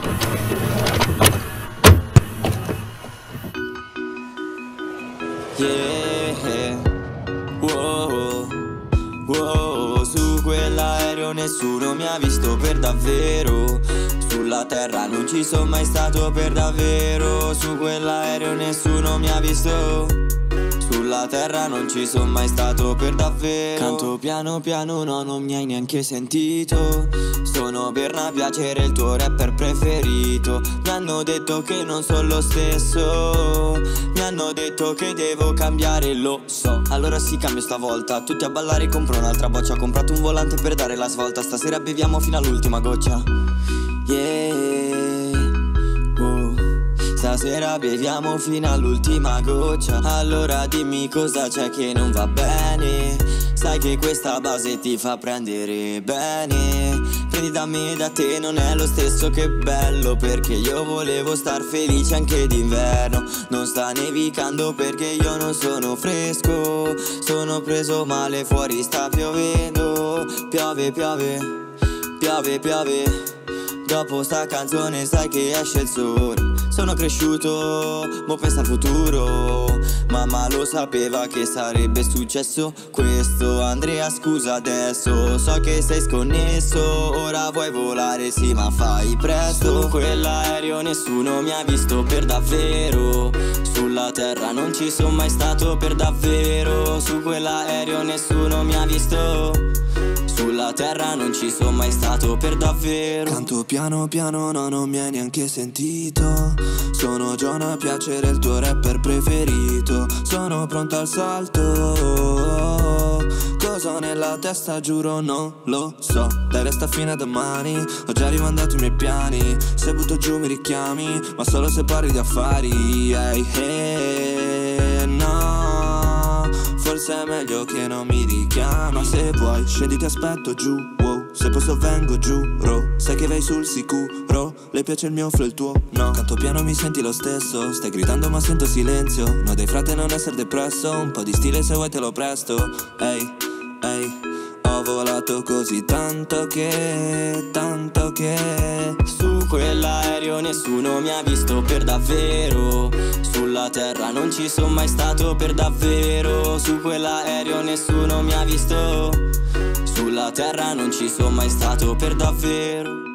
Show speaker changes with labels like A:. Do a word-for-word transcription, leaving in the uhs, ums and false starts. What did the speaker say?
A: Yeah, wow, wow, su quell'aereo nessuno mi ha visto per davvero. Sulla terra non ci sono mai stato per davvero. Su quell'aereo nessuno mi ha visto. Sulla terra non ci sono mai stato per davvero. Canto piano piano, no, non mi hai neanche sentito. Sono Berna, piacere il tuo rapper preferito. Mi hanno detto che non sono lo stesso. Mi hanno detto che devo cambiare, lo so. Allora sì, cambio stavolta. Tutti a ballare, compro un'altra boccia. Ho comprato un volante per dare la svolta. Stasera beviamo fino all'ultima goccia. Yeah, oh. Stasera beviamo fino all'ultima goccia. Allora dimmi cosa c'è che non va bene. Sai che questa base ti fa prendere bene. Prendi da me e da te non è lo stesso, che bello. Perché io volevo star felice anche d'inverno. Non sta nevicando perché io non sono fresco. Sono preso male, fuori sta piovendo. Piove, piove, piove, piove. Dopo sta canzone sai che esce il sole. Sono cresciuto, mo pensa al futuro. Mamma lo sapeva che sarebbe successo questo. Andrea scusa adesso, so che sei sconnesso. Ora vuoi volare sì ma fai presto. Su quell'aereo nessuno mi ha visto per davvero. Sulla terra non ci sono mai stato per davvero. Su quell'aereo nessuno mi ha visto. Sulla terra non ci sono mai stato per davvero.
B: Canto piano piano, no, non mi hai neanche sentito. Sono Giona, piacere il tuo rapper preferito. Sono pronto al salto. Cosa ho nella testa giuro non lo so. Dai, resta fino a domani. Ho già rimandato i miei piani. Se butto giù mi richiami, ma solo se parli di affari. Hey, hey, no, forse è meglio che non mi richiami. Ma se vuoi scendi ti aspetto giù, wow. Se posso vengo giuro. Sai che vai sul sicuro. Le piace il mio flow, il tuo no. Canto piano mi senti lo stesso. Stai gridando ma sento silenzio. No dai frate non essere depresso. Un po' di stile se vuoi te lo presto. Ehi, hey, ehi hey. Ho volato così tanto che, tanto che
A: su quell'aereo nessuno mi ha visto per davvero. Sulla terra non ci sono mai stato per davvero. Su quell'aereo nessuno mi ha visto. Sulla terra non ci sono mai stato per davvero.